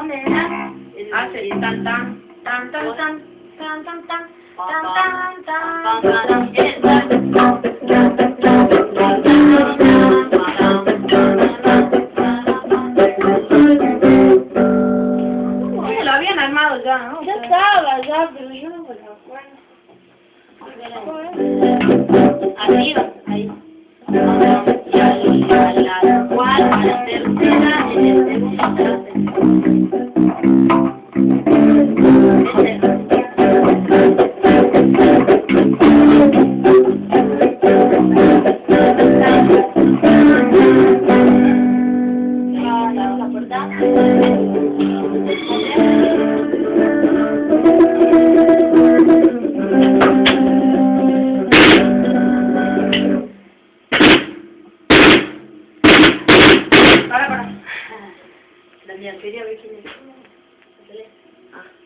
¿Dónde era? Hace tan tan tan tan tan tan tan tan lo habían armado ya, ¿no? Ya estaba, ya, pero yo no me lo acuerdo. Arriba, ahí. Y a la cual, a la tercera, en el segundo clase. La puerta. Para. Daniel, quería ver quién es. Ah.